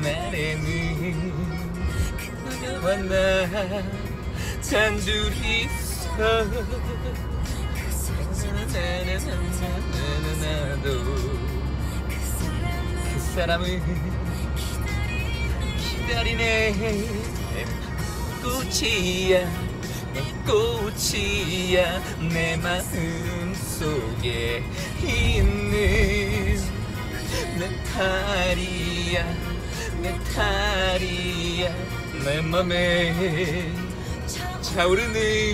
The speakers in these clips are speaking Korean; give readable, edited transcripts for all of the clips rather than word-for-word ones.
그날에는 그녀와 나 단둘이서 나도 그 사람을 기다리네. 꽃이야 내 꽃이야 내 마음 속에 있는 내 탈이야 내 탈이야 내 맘에 차오르는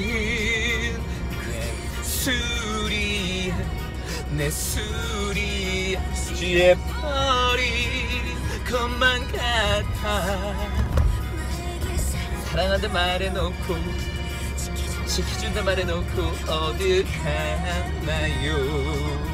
내 술이야 내 술이야 취해버린 것만 같아. 사랑한다 말해놓고 지켜준다 말해놓고 어디 가나요.